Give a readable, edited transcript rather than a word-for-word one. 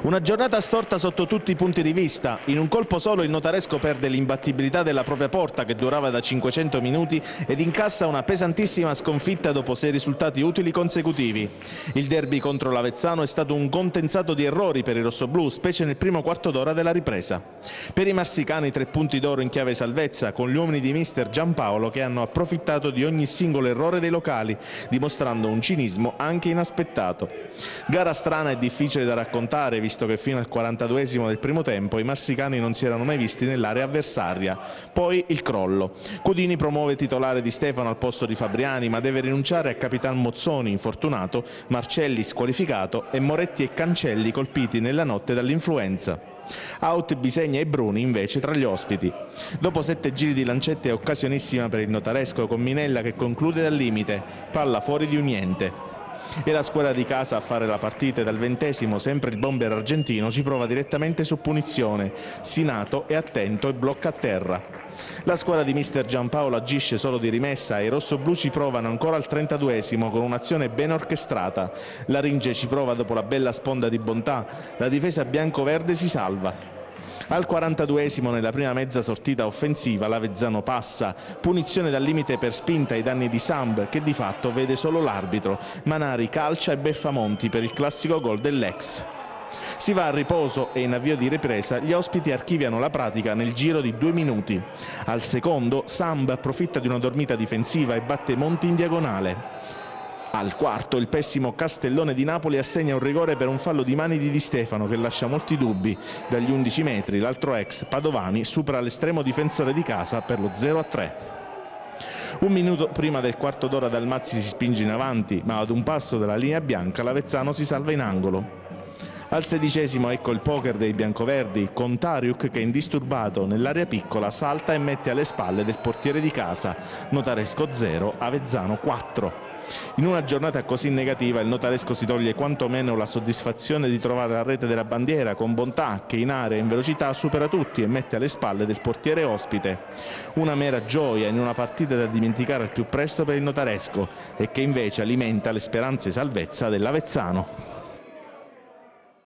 Una giornata storta sotto tutti i punti di vista. In un colpo solo il Notaresco perde l'imbattibilità della propria porta, che durava da 500 minuti, ed incassa una pesantissima sconfitta dopo 6 risultati utili consecutivi. Il derby contro l'Avezzano è stato un condensato di errori per i rossoblù, specie nel primo quarto d'ora della ripresa. Per i marsicani 3 punti d'oro in chiave salvezza, con gli uomini di mister Giampaolo che hanno approfittato di ogni singolo errore dei locali, dimostrando un cinismo anche inaspettato. Gara strana e difficile da raccontare, visto che fino al 42esimo del primo tempo i marsicani non si erano mai visti nell'area avversaria. Poi il crollo. Cudini promuove titolare Di Stefano al posto di Fabriani, ma deve rinunciare a Capitan Mozzoni, infortunato, Marcelli squalificato e Moretti e Cancelli colpiti nella notte dall'influenza. Out Bisegna e Bruni invece tra gli ospiti. Dopo 7 giri di lancette è occasionissima per il Notaresco, con Minella che conclude dal limite, palla fuori di un niente. E la squadra di casa a fare la partita, e dal 20esimo sempre il bomber argentino ci prova direttamente su punizione. Sinato è attento e blocca a terra. La squadra di mister Giampaolo agisce solo di rimessa e i rossoblù ci provano ancora al 32esimo con un'azione ben orchestrata. Laringe ci prova dopo la bella sponda di Bontà, la difesa bianco-verde si salva. Al 42esimo, nella prima mezza sortita offensiva, l'Avezzano passa, punizione dal limite per spinta ai danni di Samb, che di fatto vede solo l'arbitro. Manari calcia e beffa Monti per il classico gol dell'ex. Si va a riposo e in avvio di ripresa gli ospiti archiviano la pratica nel giro di 2 minuti. Al secondo Samb approfitta di una dormita difensiva e batte Monti in diagonale. Al quarto il pessimo Castellone di Napoli assegna un rigore per un fallo di mani di Di Stefano che lascia molti dubbi. Dagli 11 metri l'altro ex Padovani supera l'estremo difensore di casa per lo 0-3. Un minuto prima del quarto d'ora Dalmazzi si spinge in avanti, ma ad un passo dalla linea bianca l'Avezzano si salva in angolo. Al 16esimo ecco il poker dei biancoverdi, con Tariuk che indisturbato nell'area piccola salta e mette alle spalle del portiere di casa. Notaresco 0, Avezzano 4. In una giornata così negativa il Notaresco si toglie quantomeno la soddisfazione di trovare la rete della bandiera con Bontà che in area e in velocità supera tutti e mette alle spalle del portiere ospite. Una mera gioia in una partita da dimenticare al più presto per il Notaresco e che invece alimenta le speranze salvezza dell'Avezzano.